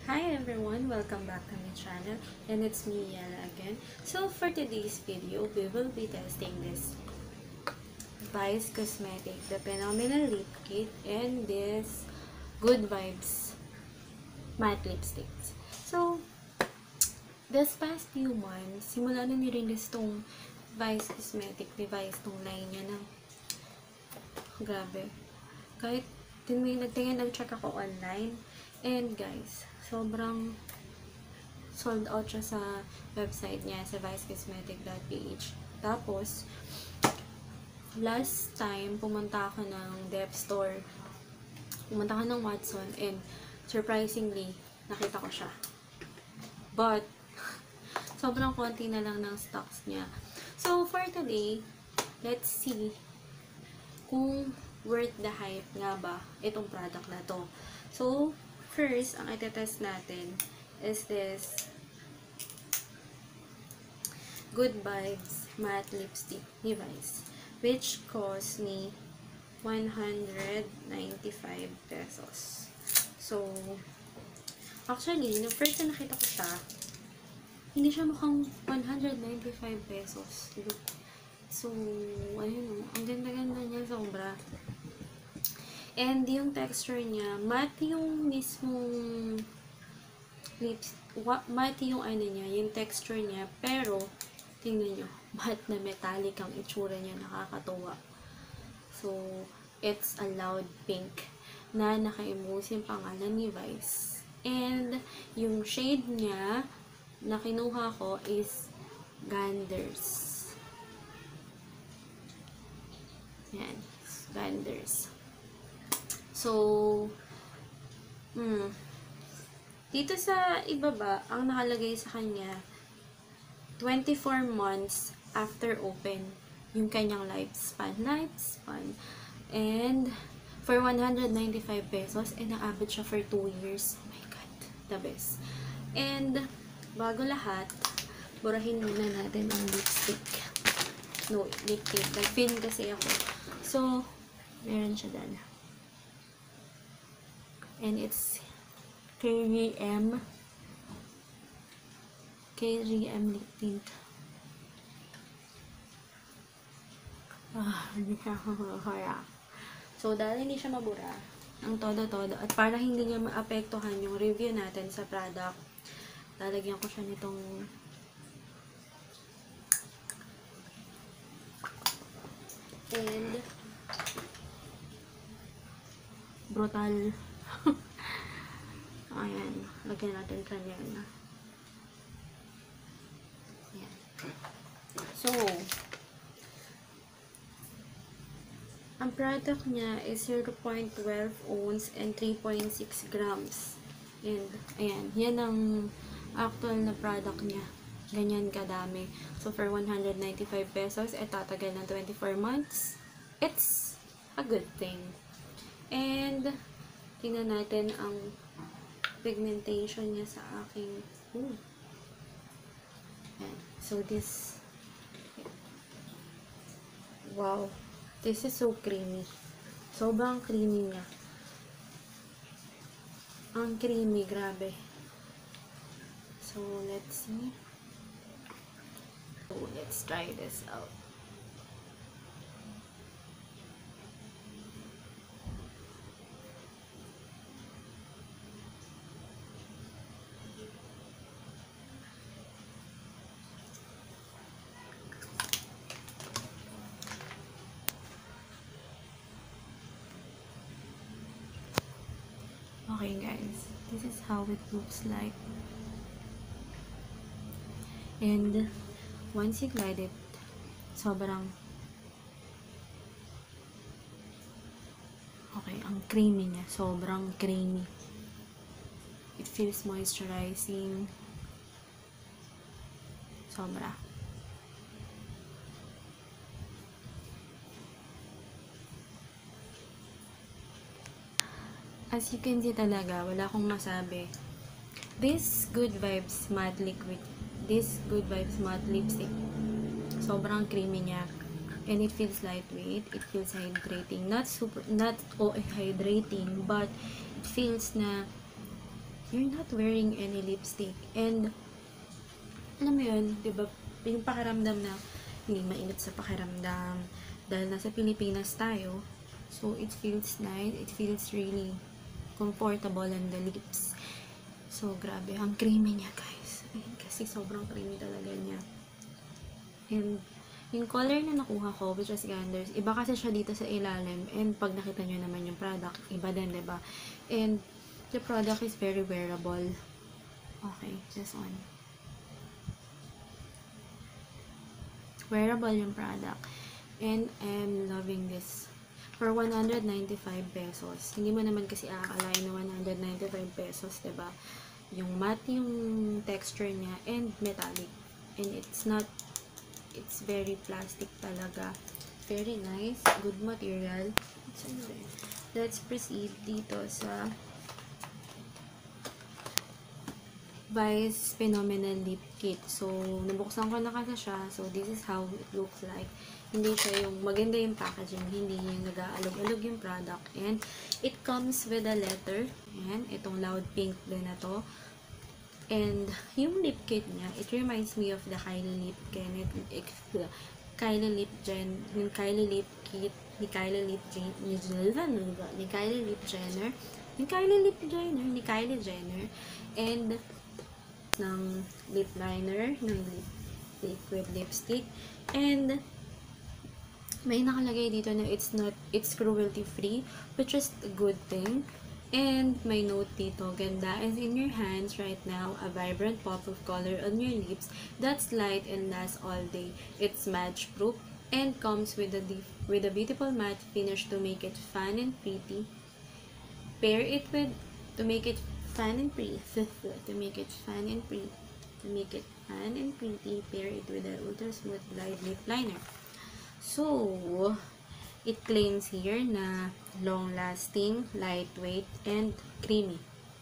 Hi everyone, welcome back to my channel, and it's me Yella again. So for today's video, we will be testing this Vice Cosmetic, the Phenomenal Lip Kit, and this Good Vibes Matte Lipsticks. So, this past few months, simula na nirelease tong Vice Cosmetic device, tong line niya na grabe. Kahit nag-check ako online, and guys, sobrang sold out siya sa website niya, sa vicecosmetic.ph. Tapos, last time, pumunta ako ng Dep Store. Pumunta ako ng Watson, and surprisingly, nakita ko siya. But, sobrang konti na lang ng stocks niya. So, for today, let's see kung worth the hype nga ba itong product na to. So, first, ang itetest natin is this Good Vibes Matte Lipstick device, which cost me 195 pesos. So, actually, nung first na nakita ko siya, hindi siya mukhang 195 pesos. Look. So, ayun, ang ganda-ganda niya, sobra. And yung texture niya, matte yung mismong lips, matte yung ano niya, yung texture niya, pero, tingnan nyo, matte na metallic ang itsura niya, nakakatuwa. So, it's a loud pink na naka-emboss yung pangalan ni Vice. And, yung shade niya, na kinuha ko is Ganders. Yan, Ganders. So, dito sa ibaba, ang nakalagay sa kanya, 24 months after open, yung kanyang lifespan. And, for 195 pesos, and naabot siya for 2 years. Oh my God, the best. And, bago lahat, burahin muna natin ang lipstick. No, lip tint. Nag-pin kasi ako. So, meron siya dyan. And it's KVM lip tint. Hindi siya kaya. So, dahil hindi siya mabura, ang todo-todo, at para hindi niya maapektuhan yung review natin sa product, lalagyan ko siya nitong and brutal. Ayan, lagyan natin kanya na. Ayan. So, ang product niya is 0.12 ounce and 3.6 grams. And, ayan, yan ang actual na product niya. Ganyan kadami. So, for 195 pesos, tatagal ng 24 months. It's a good thing. And, tingnan natin ang pigmentation niya sa aking Ayan. So, this wow. This is so creamy. Sobrang creamy niya. Ang creamy, grabe. So, let's see. So, let's try this out. Okay guys, this is how it looks like. And once you glide it, sobrang okay, ang creamy niya, sobrang creamy. It feels moisturizing. Sobra. As you can see talaga, wala akong masabi. This Good Vibes Matte Liquid, this Good Vibes Matte Lipstick, sobrang creamy niya. And it feels lightweight, it feels hydrating. Not hydrating, but it feels na you're not wearing any lipstick. And, alam mo yun, diba, yung pakiramdam na hindi mainit sa pakiramdam. Dahil nasa Pilipinas tayo, so it feels nice, it feels really comfortable on the lips. So, grabe, ang creamy niya, guys. Ayun, kasi sobrang creamy talaga niya. And, yung color na nakuha ko, which is Ganders, iba kasi siya dito sa ilalim. And, pag nakita nyo naman yung product, iba din, diba? And, the product is very wearable. Okay, this one. Wearable yung product. And, I'm loving this. For 195 pesos. Hindi mo naman kasi aakalain na 195 pesos, diba? Yung matte yung texture niya and metallic. And it's very plastic talaga. Very nice. Good material. Let's proceed dito sa Vice Phenomenal Lip Kit. So, nabuksan ko na kasi siya. So, this is how it looks like. Hindi siya yung maganda yung packaging. Hindi yung nag-aalog-alog yung product. And, it comes with a letter. Ayan. Itong loud pink din na to. And, yung lip kit niya, it reminds me of the Kylie Lip Kit. Kylie Lip Gen, yung Kylie Lip Kit, ni Kylie Lip Jenner, and ng lip liner, ng liquid lipstick, and may nakalagay dito na it's cruelty free, which is a good thing. And may note dito, ganda is in your hands right now, a vibrant pop of color on your lips that's light and lasts all day. It's match proof and comes with a beautiful matte finish to make it fun and pretty. Pair it with to make it fun and pretty. Pair it with an ultra smooth glide lip liner. So, it claims here na long-lasting, lightweight, and creamy.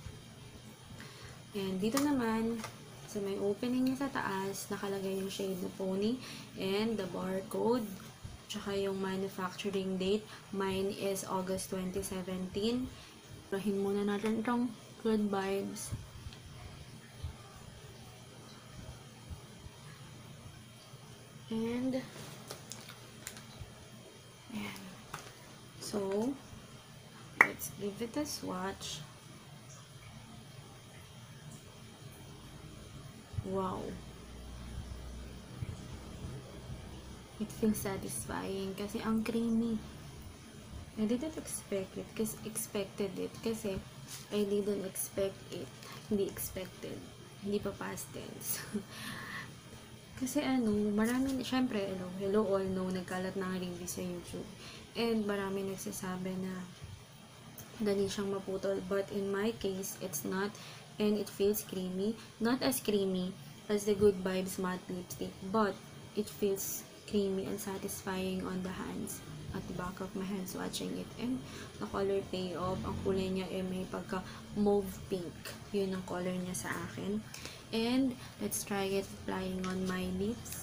And dito naman, sa may opening niya sa taas, nakalagay yung shade na Pony and the barcode, tsaka yung manufacturing date. Mine is August 2017. Rahin muna natin itong Good Vibes. And, ayan. So, let's give it a swatch. Wow. It feels satisfying kasi ang creamy. I didn't expect it kasi I didn't expect it. Hindi expected. Hindi pa past tense. Kasi marami, syempre, hello all know, nagkalat na review sa YouTube. And marami nagsasabi na dali siyang maputol. But in my case, it's not. And it feels creamy. Not as creamy as the Good Vibes matte lipstick. But it feels creamy and satisfying on the hands. At the back of my hands watching it. And the color payoff, ang kulay niya may pagka mauve pink. Yun ang color niya sa akin. And let's try it applying on my lips.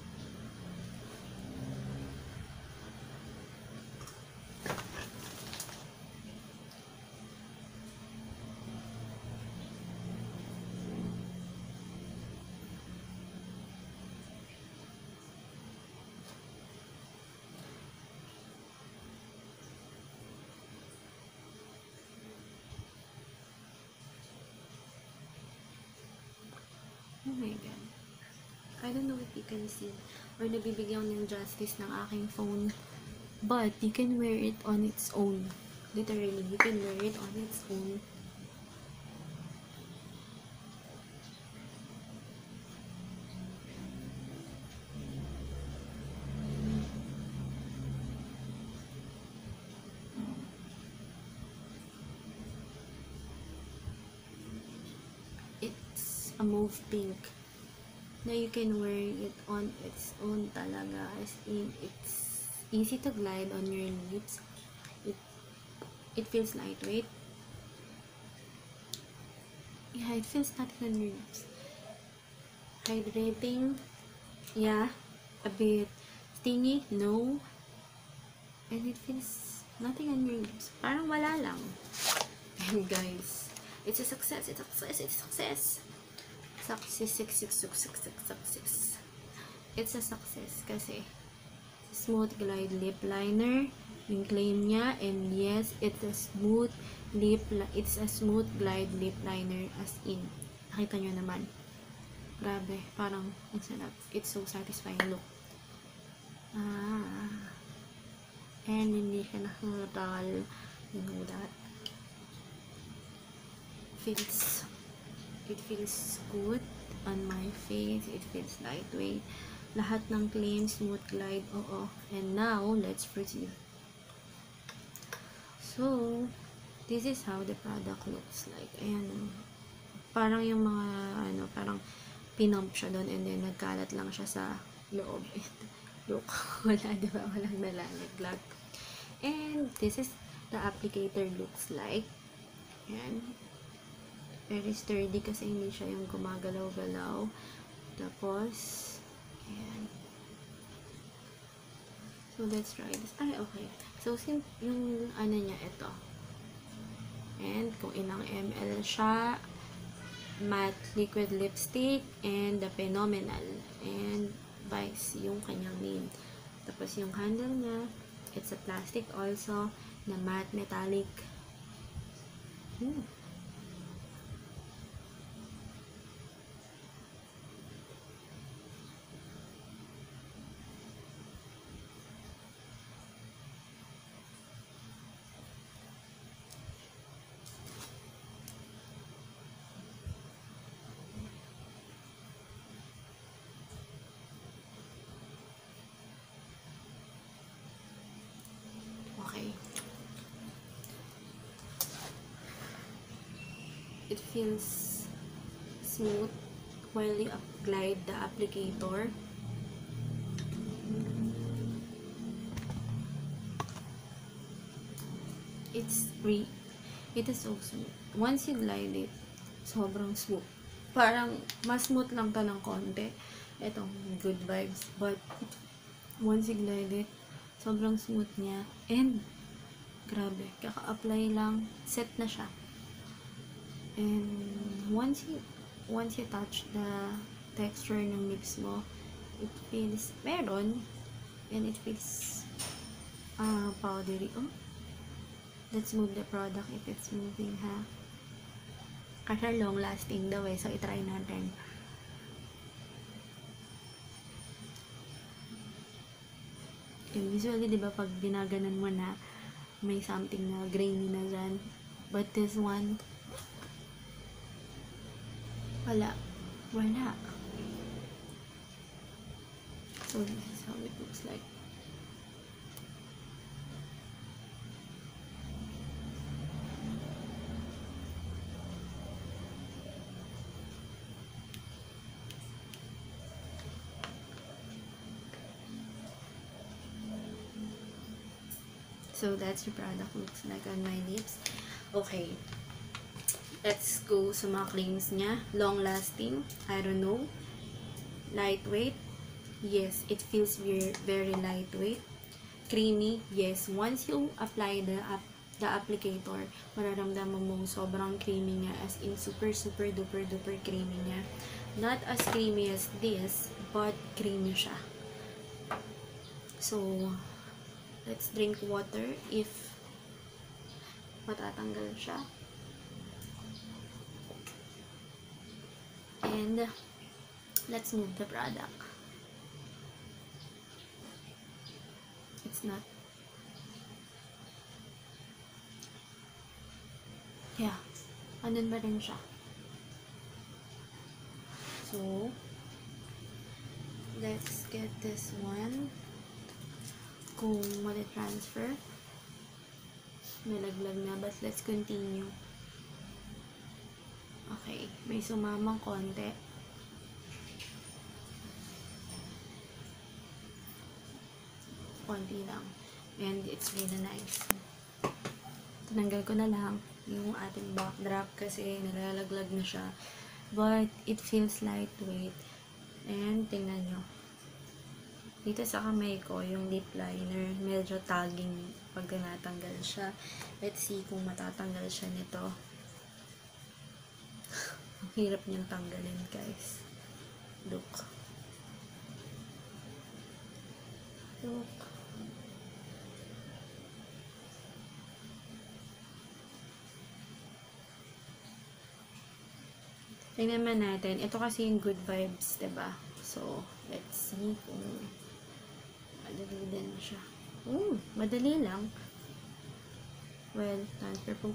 Oh my god. I don't know if you can see or nabibigyan ng justice ng aking phone. But you can wear it on its own. Literally, you can wear it on its own. It's a mauve pink na you can wear it on its own talaga, as in it's easy to glide on your lips. It feels lightweight. Yeah, it feels nothing on your lips. Hydrating, yeah, a bit stingy, no. And it feels nothing on your lips. Parang wala lang. And guys, It's a success. It's a success. It's a success. Success. It's a success kasi smooth glide lip liner yung claim niya, and yes, it's a smooth glide lip liner, as in nakita nyo naman, grabe, parang ang sarap. It's so satisfying look. And hindi siya nakatal, you know that. It feels good on my face. It feels lightweight. Lahat ng claims, smooth glide, oo. And now, let's proceed. So, this is how the product looks like. Ayan. Parang yung mga, parang pinump siya doon and then nagkalat lang siya sa loob. Look, wala, diba? Walang nalalaglag. And this is the applicator looks like. Ayan. Very sturdy kasi hindi siya yung gumagalaw-galaw. Tapos, ayan. So, let's try this. Ay, okay. So, yung niya, ito. And, kung ilang ml siya, matte liquid lipstick, and the Phenomenal. And, Vice, yung kanyang name. Tapos, yung handle niya, it's a plastic also, na matte metallic. Okay. It feels smooth while you glide the applicator. It is so smooth. Once you glide it, sobrang smooth. Parang mas smooth lang to ng konti. Itong Good Vibes. But, once you glide it, sobrang smooth niya. And, grabe, kaka-apply lang, set na siya. And, once you touch the texture ng lips mo, it feels, and it feels, powdery. Oh, let's move the product if it's moving, ha? Kasi long lasting daw eh, so itry natin. Usually, di ba, pag ginaganan mo na, may something na grainy na dyan. But this one, wala. So, this is how it looks like. So, that's the product looks like on my lips. Okay. Let's go sa mga claims niya. Long lasting. I don't know. Lightweight. Yes, it feels very lightweight. Creamy. Yes, once you apply the applicator, mararamdaman mong sobrang creamy niya. As in, super duper creamy niya. Not as creamy as this, but creamy siya. So, let's drink water if matatanggal siya. And let's move the product. It's not. Yeah. Andun ba rin siya? So, let's get this one. Kung mali-transfer, nalaglag na, but let's continue. Okay, may sumamang konti. Konti lang. And it's really nice. Tinanggal ko na lang yung ating backdrop kasi nalalaglag na siya. But it feels lightweight. And tingnan nyo. Dito sa kamay ko, yung lip liner, medyo tagging pag natanggal siya. Let's see kung matatanggal siya nito. hirap niyang tanggalin, guys. Look. Look. Tingnan naman natin. Ito kasi yung good vibes, diba? So, let's see kung madali din siya. Madali lang. Well, transfer proof.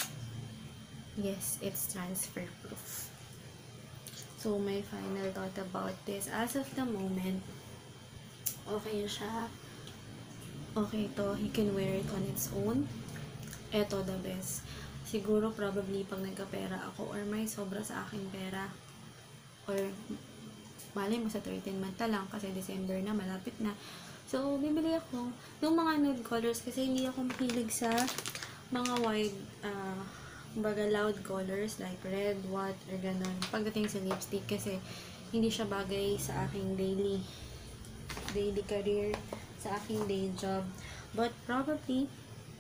Yes, it's transfer proof. So, my final thought about this. As of the moment, okay siya. Okay to. You can wear it on its own. Ito, the best. Siguro, probably, pag nagka-pera ako or may sobra sa aking pera or malay mo sa 13 month na lang kasi December na, malapit na. So, bibili ako yung mga nude colors kasi hindi ako mahilig sa mga wide, kumbaga loud colors like red, white, or ganon. Pagdating sa lipstick kasi hindi siya bagay sa aking daily career, sa aking day job. But probably,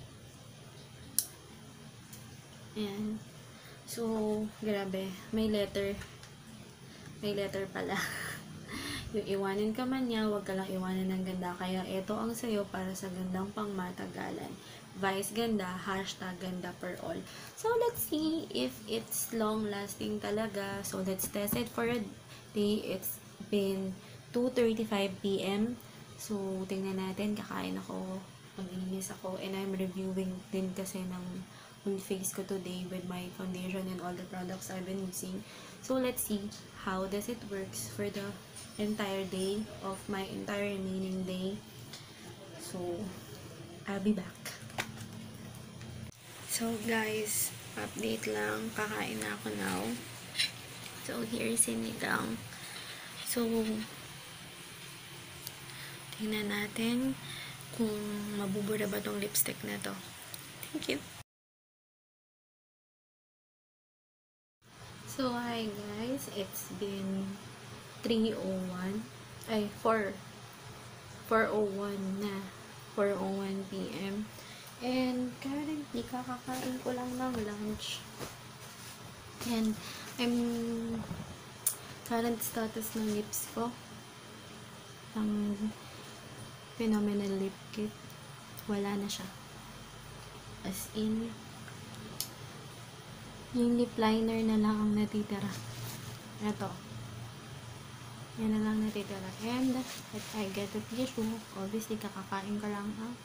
ayan. So, grabe. May letter pala. Yung iwanan ka man niya, wag ka lang iwanan ng ganda. Kaya ito ang sayo para sa gandang pangmatagalan. Vice ganda, #ganda per all. So, let's see if it's long-lasting talaga. So, let's test it for a day. It's been 2:35 PM. So, tingnan natin. Kakain ako. Mag-inis ako. And I'm reviewing din kasi ng full face ko today with my foundation and all the products I've been using. So, let's see how does it works for the entire day of my entire remaining day. So, I'll be back. So, guys, update lang. Kakain na ako now. So, here's sinigang. So, tingnan natin kung mabubura ba tong lipstick na to. Thank you. So, hi guys. It's been 3:01. Ay, 4:01 na. 4:01 PM. And, currently, kakakain ko lang ng lunch. And, current status ng lips ko. Ang Phenomenal Lip Kit. Wala na siya. As in, yung lip liner na lang ang natitira. Ito. Yan na lang natitira. And, if I get a tissue, obviously, kakakain ka lang, ha?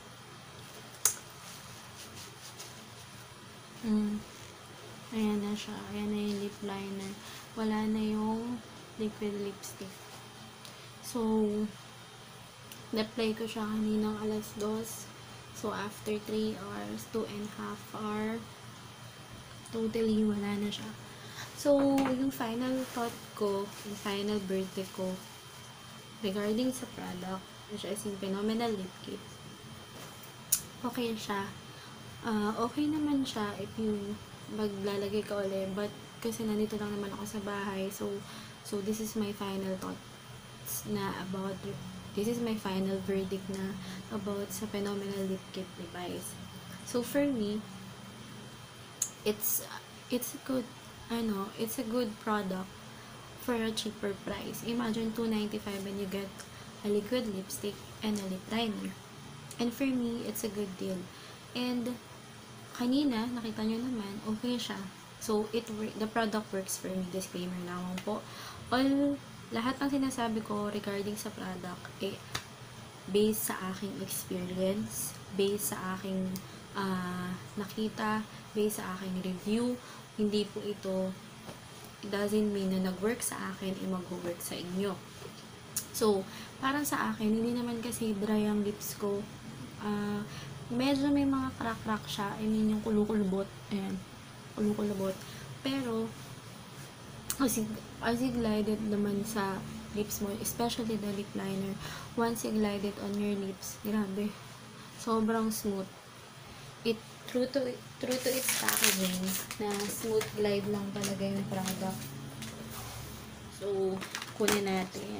Ayan na siya. Ayan na yung lip liner. Wala na yung liquid lipstick. So, na-apply ko siya kaninang 2:00. So, after 3 hours, 2.5 hours, totally wala na siya. So, yung final thought ko, yung final verdict ko regarding sa product, which is yung Phenomenal Lip Kit, okay siya. Okay naman siya if you maglalagay ka ulit, but kasi nandito lang naman ako sa bahay, so this is my final thoughts na about, this is my final verdict na about sa Phenomenal Lip Kit device. So, for me, it's a good product for a cheaper price. Imagine $2.95 and you get a liquid lipstick and a lip liner. And for me, it's a good deal. And kanina, nakita nyo naman, okay siya. So, the product works for me. Disclaimer naman po. Lahat ng sinasabi ko regarding sa product, based sa aking experience, based sa aking nakita, based sa aking review. Hindi po ito, it doesn't mean na nag-work sa akin, mag-work sa inyo. So, parang sa akin, hindi naman kasi dry ang lips ko. Medyo may mga crack-crack siya. I mean, yung kulukulubot. Ayan, kulukulubot. Pero, as you glide it naman sa lips mo, especially the lip liner, once you glide it on your lips, grabe, sobrang smooth. True to its packaging, na smooth glide lang talaga yung product. So, kunin natin.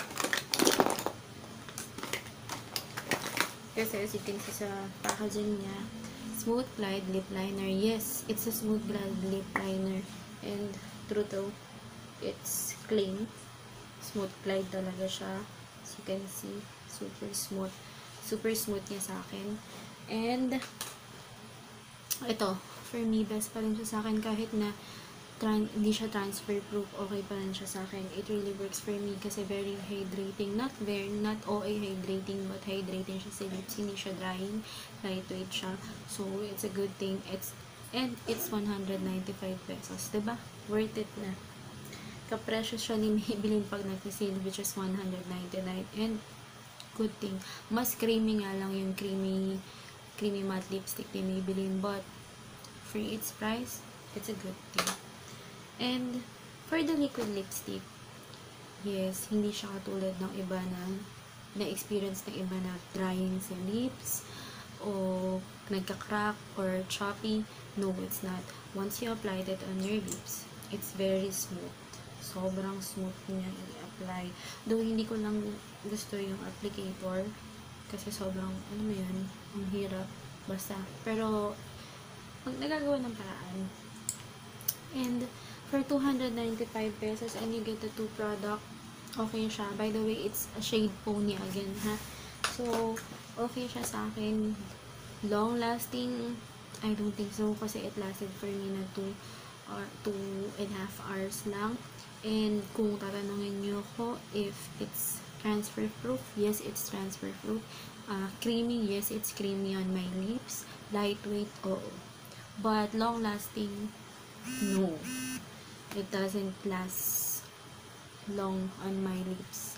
Kasi as you can see sa packaging niya, smooth glide lip liner. Yes, it's a smooth glide lip liner. And True to, it's clean. Smooth glide talaga siya. As you can see, super smooth. Super smooth niya sa akin. And, ito, for me, best pa rin siya sa akin kahit na hindi siya transfer proof, okay pa rin siya sa akin. It really works for me kasi very hydrating. Not OA hydrating, but hydrating siya sa lips. Hindi siya drying. Lightweight siya. So, it's a good thing. It's 195 pesos. Diba? Worth it na. Kapresyo siya ni Maybelline pag nag-sale, which is 199. And, good thing. Mas creamy nga lang yung creamy matte lipstick ni Maybelline. But, for its price, it's a good thing. And, for the liquid lipstick, yes, hindi siya katulad ng iba na experience ng iba na drying sa lips, o nagka-crack, or choppy. No, it's not. Once you applied it on your lips, it's very smooth. Sobrang smooth niya i-apply. Though, hindi ko lang gusto yung applicator, kasi sobrang, ano mo yun, ang hirap. Basta. Pero, nagagawa ng paraan. And, for 295 pesos and you get the 2 product, okay siya. By the way, it's a shade Pony again, ha? So, okay siya sa akin. Long lasting, I don't think so kasi it lasted for me na 2.5 hours lang. And kung tatanungin niyo ko if it's transfer proof, yes, it's transfer proof. Creamy, yes, it's creamy on my lips. Lightweight, oo. But long lasting, no. It doesn't last long on my lips.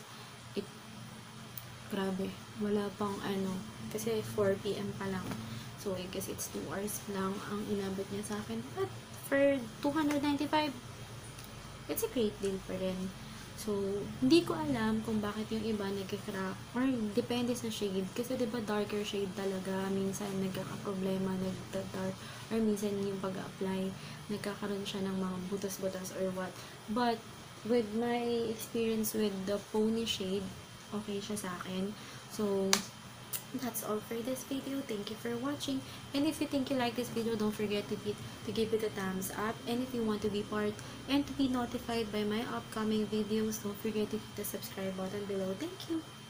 Grabe, wala pang kasi 4 PM pa lang. So, I guess it's 2 hours lang ang inabot niya sa akin. But, for 295, it's a great deal pa rin. So, hindi ko alam kung bakit yung iba nagka-crack, or depende sa shade. Kasi, diba, darker shade talaga, minsan nagkaka-problema, nagda-dark, or minsan yung pag-apply, nagkakaroon siya ng mga butas-butas or what. But, with my experience with the Pony shade, okay siya sa akin. So, that's all for this video. Thank you for watching. And if you think you like this video, don't forget to give it a thumbs up. And if you want to be part and to be notified by my upcoming videos, don't forget to hit the subscribe button below. Thank you.